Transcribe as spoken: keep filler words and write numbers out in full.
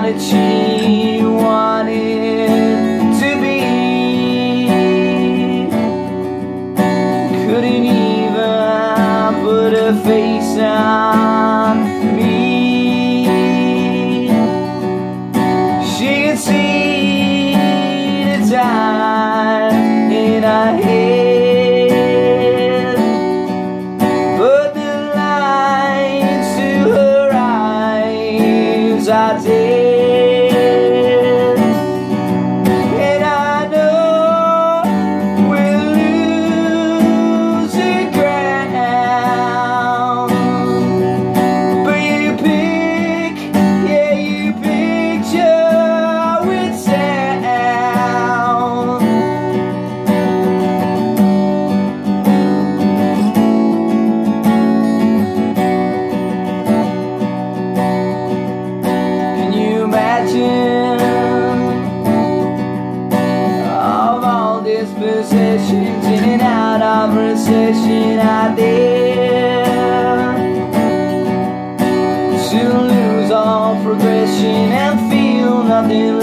that she wanted to be. Couldn't even put a face on me. She could see the time in our head, but the lines to her eyes are dead. And I know we'll lose the ground, but you pick, yeah, you picture with sound. Can you imagine of all dispossessions in and out of recession out there, to lose all progression and feel nothing